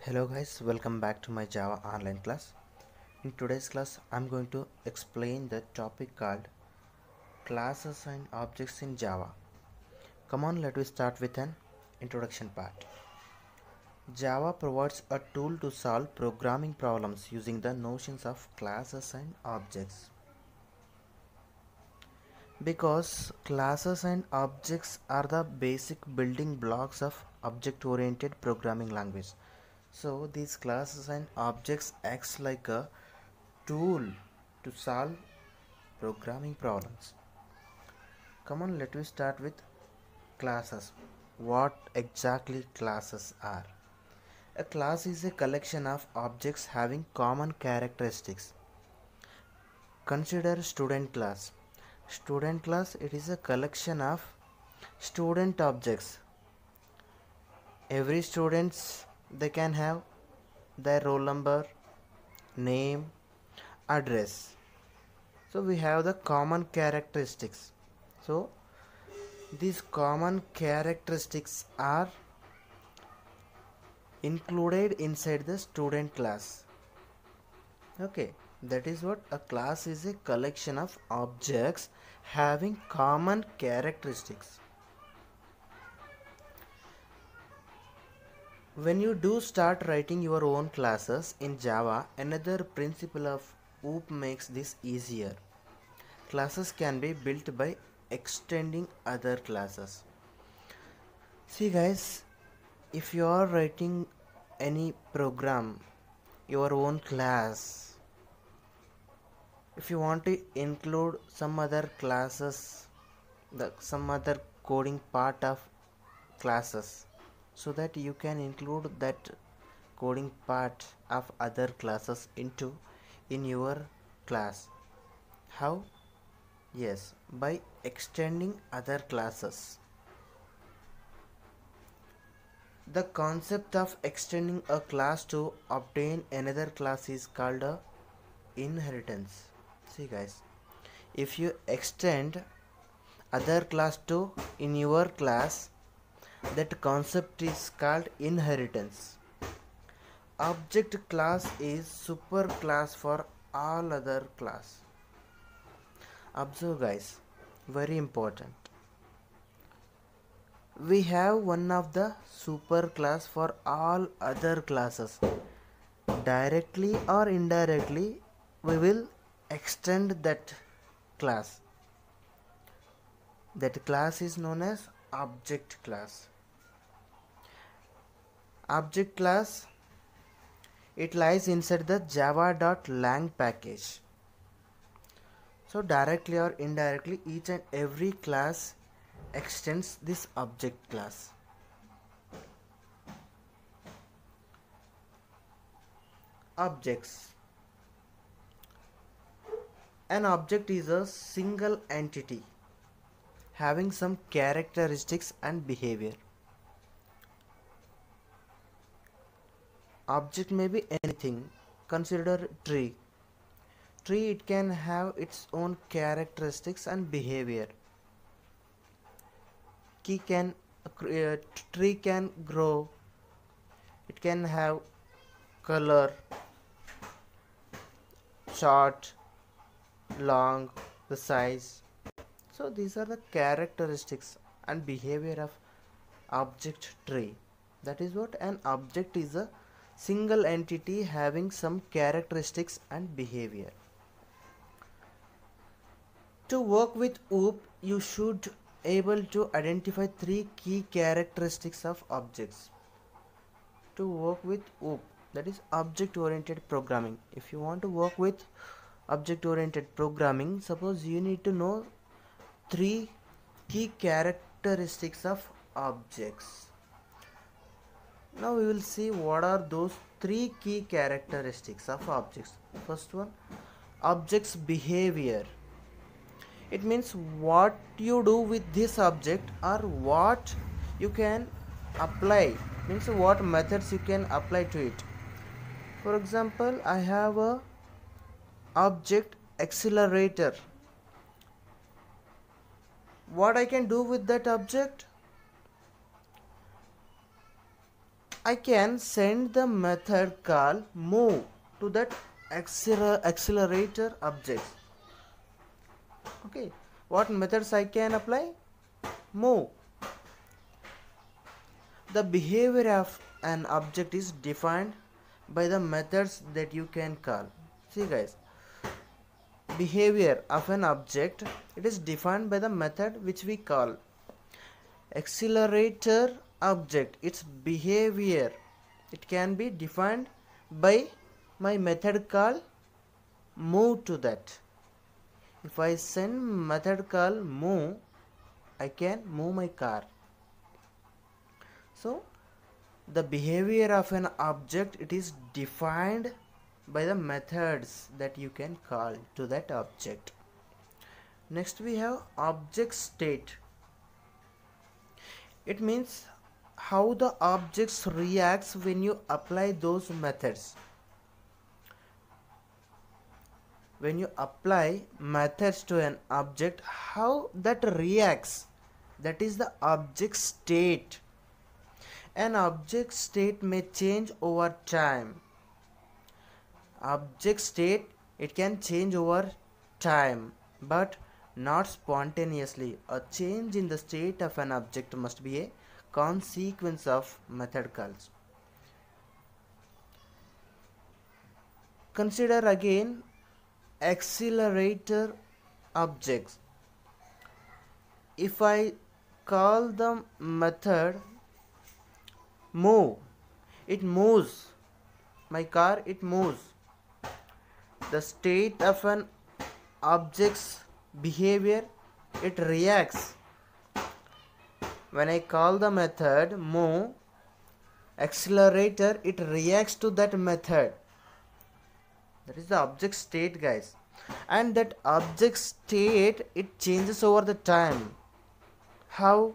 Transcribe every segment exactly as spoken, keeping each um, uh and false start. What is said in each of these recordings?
Hello guys, welcome back to my Java online class. In today's class, I'm going to explain the topic called classes and objects in Java. Come on, let us start with an introduction part. Java provides a tool to solve programming problems using the notions of classes and objects. Because classes and objects are the basic building blocks of object-oriented programming language. So these classes and objects acts like a tool to solve programming problems. Come on, let me start with classes. What exactly classes are? A class is a collection of objects having common characteristics. Consider student class. Student class, it is a collection of student objects. Every students, they can have their roll number, name, address. So we have the common characteristics. So these common characteristics are included inside the student class. Okay, that is what a class is, a collection of objects having common characteristics. When you do start writing your own classes in Java, another principle of O O P makes this easier. Classes can be built by extending other classes. See guys, if you are writing any program, your own class, if you want to include some other classes, the some other coding part of classes, so that you can include that coding part of other classes into in your class. How? Yes, by extending other classes. The concept of extending a class to obtain another class is called a inheritance. See guys, if you extend other class to in your class, that concept is called inheritance. Object class is super class for all other class. Observe guys, very important. We have one of the super class for all other classes. Directly or indirectly, we will extend that class. That class is known as object class. Object class, it lies inside the java.lang package. So directly or indirectly, each and every class extends this object class. Objects. An object is a single entity having some characteristics and behavior. Object may be anything. Consider tree. Tree, it can have its own characteristics and behavior. Key can uh, tree can grow. It can have color, short, long, the size. So these are the characteristics and behavior of object tree. That is what an object is, a single entity having some characteristics and behavior. To work with O O P, you should able to identify three key characteristics of objects. To work with O O P, that is object oriented programming. If you want to work with object oriented programming, suppose you need to know three key characteristics of objects. Now we will see what are those three key characteristics of objects. First one, object's behavior. It means what you do with this object or what you can apply, means what methods you can apply to it. For example, I have a object accelerator. What I can do with that object? I can send the method call move to that acceler- accelerator object. Okay, what methods I can apply? Move. The behavior of an object is defined by the methods that you can call. See guys, behavior of an object, it is defined by the method which we call. Accelerator object, its behavior, it can be defined by my method call move to that. If I send method call move, I can move my car. So the behavior of an object, it is defined by the methods that you can call to that object. Next we have object state. It means how the objects reacts when you apply those methods. When you apply methods to an object, how that reacts, that is the object state. An object state may change over time. Object state, it can change over time, but not spontaneously. A change in the state of an object must be a consequence of method calls. Consider again accelerator objects. If I call the method move, it moves. My car, it moves. The state of an object's behavior, it reacts. When I call the method move, accelerator, it reacts to that method. That is the object state, guys. And that object state, it changes over the time. How?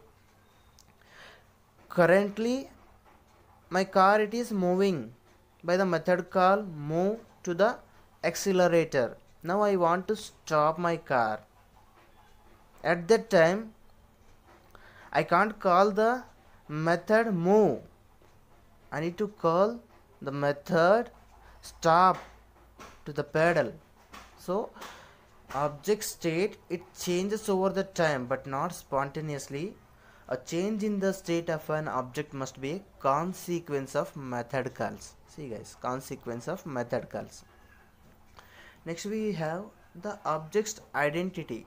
Currently my car, it is moving by the method call move to the accelerator. Now I want to stop my car. At that time I can't call the method move. I need to call the method stop to the pedal. So object state, it changes over the time but not spontaneously. A change in the state of an object must be a consequence of method calls. See guys, consequence of method calls. Next we have the object's identity.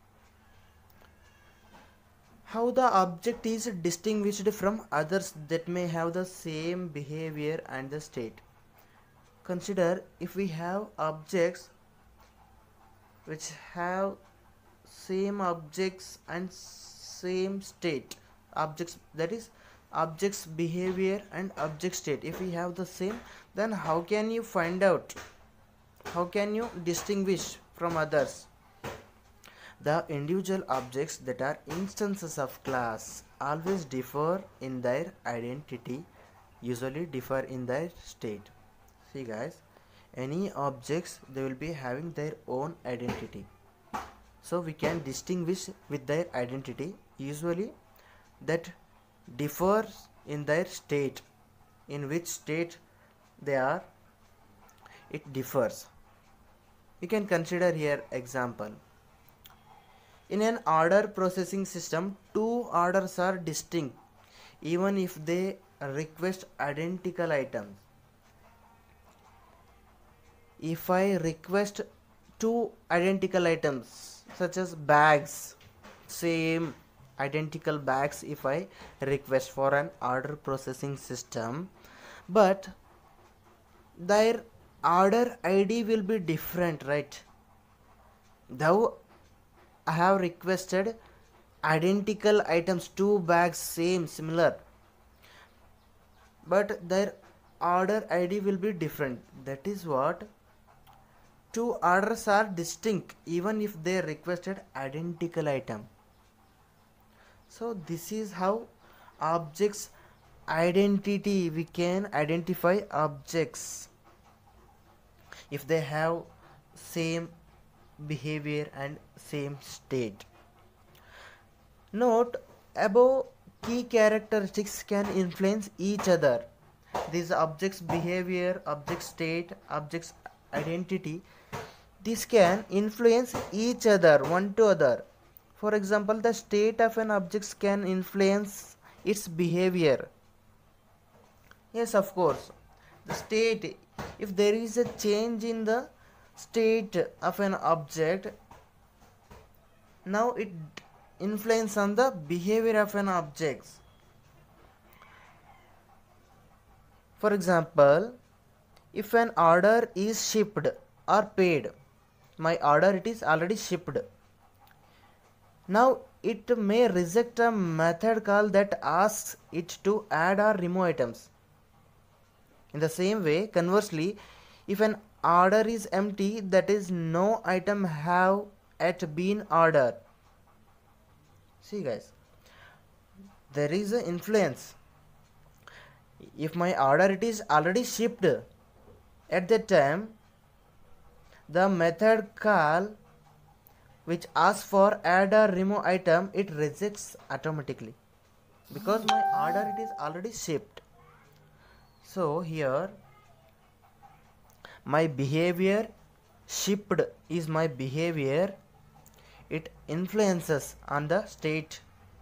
How the object is distinguished from others that may have the same behavior and the state. Consider if we have objects which have same objects and same state, objects, that is objects behavior and object state. If we have the same, then how can you find out, how can you distinguish from others? The individual objects that are instances of class always differ in their identity, usually differ in their state. See guys, any objects, they will be having their own identity, so we can distinguish with their identity. Usually that differs in their state, in which state they are, it differs. You can consider here example. In an order processing system, two orders are distinct even if they request identical items. If I request two identical items such as bags, same identical bags if I request for an order processing system, but their order I D will be different, right? Though I have requested identical items, two bags, same, similar, but their order I D will be different. That is what, two orders are distinct even if they requested identical item. So this is how objects identity, we can identify objects if they have same behavior and same state. Note above, key characteristics can influence each other. These objects behavior, object state, objects identity, this can influence each other one to other. For example, the state of an object can influence its behavior. Yes, of course. The state, if there is a change in the state of an object, now it influence on the behavior of an object. For example, if an order is shipped or paid, my order it is already shipped. Now it may reject a method call that asks it to add or remove items. In the same way, conversely, if an order is empty, that is no item have yet been ordered. See guys, there is an influence. If my order it is already shipped, at that time the method call which asks for add or remove item, it rejects automatically because my order it is already shipped. So here my behavior shipped is my behavior, it influences on the state.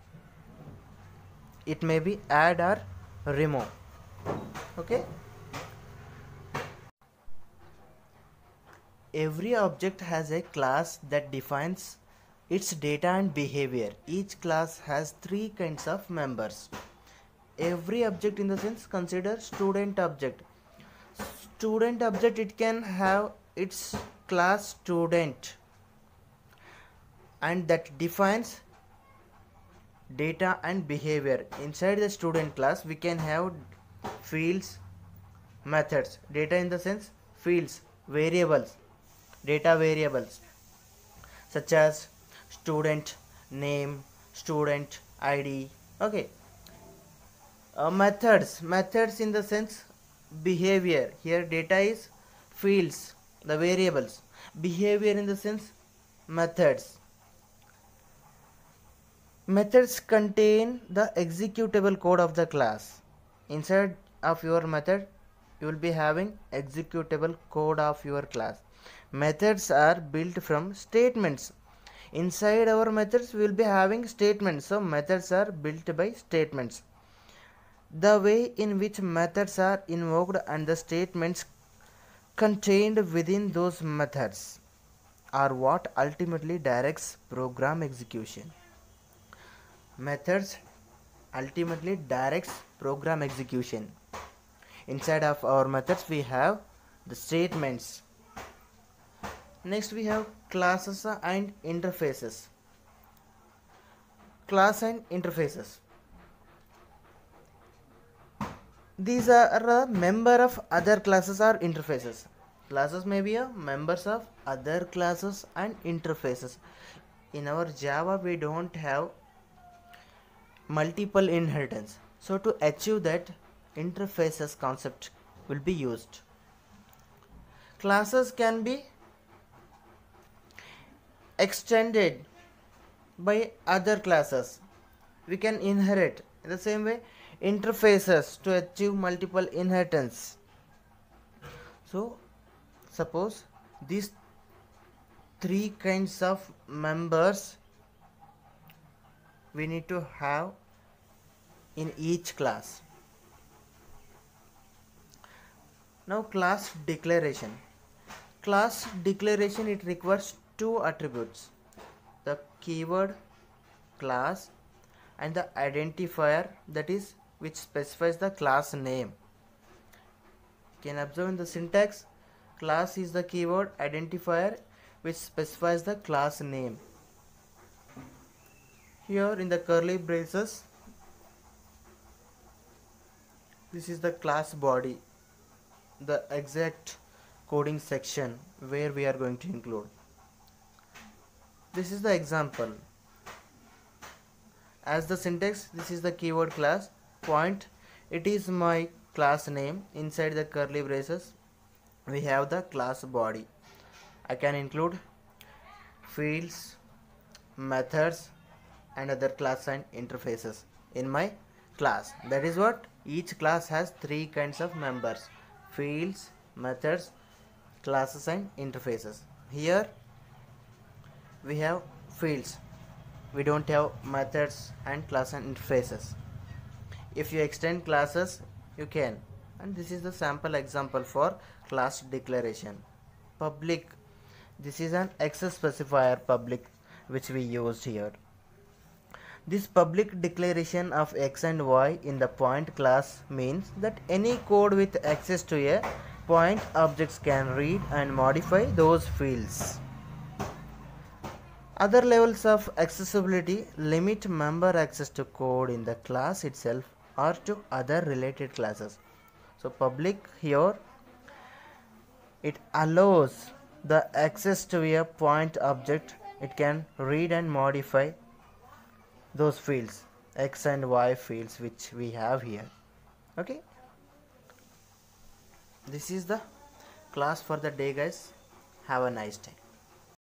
It may be add or remove. Okay. Every object has a class that defines its data and behavior. Each class has three kinds of members. Every object in the sense, consider student object. Student object, it can have its class student and that defines data and behavior. Inside the student class we can have fields, methods. Data in the sense fields, variables, data variables such as student name, student I D. Okay. Uh, methods, methods in the sense behavior. Here data is fields, the variables. Behavior in the sense methods. Methods contain the executable code of the class. Inside of your method you will be having executable code of your class. Methods are built from statements. Inside our methods we will be having statements. So methods are built by statements. The way in which methods are invoked and the statements contained within those methods are what ultimately directs program execution. Methods ultimately directs program execution. Inside of our methods we have the statements. Next we have classes and interfaces. Class and interfaces. These are a member of other classes or interfaces. Classes may be a members of other classes and interfaces. In our Java we don't have multiple inheritance. So to achieve that, interfaces concept will be used. Classes can be extended by other classes. We can inherit. In the same way, interfaces to achieve multiple inheritance. So suppose these three kinds of members we need to have in each class. Now class declaration. Class declaration, it requires two attributes, the keyword class and the identifier, that is which specifies the class name. You can observe in the syntax, class is the keyword, identifier which specifies the class name. Here in the curly braces, this is the class body, the exact coding section where we are going to include. This is the example. As the syntax, this is the keyword class, point, it is my class name. Inside the curly braces we have the class body. I can include fields, methods and other class and interfaces in my class. That is what each class has three kinds of members: fields, methods, classes and interfaces. Here we have fields, we don't have methods and class and interfaces. If you extend classes you can, and this is the sample example for class declaration. Public, this is an access specifier public which we used here. This public declaration of x and y in the point class means that any code with access to a point objects can read and modify those fields. Other levels of accessibility limit member access to code in the class itself or to other related classes. So public here, it allows the access to a point object. It can read and modify those fields, x and y fields which we have here. Okay, this is the class for the day guys. Have a nice day.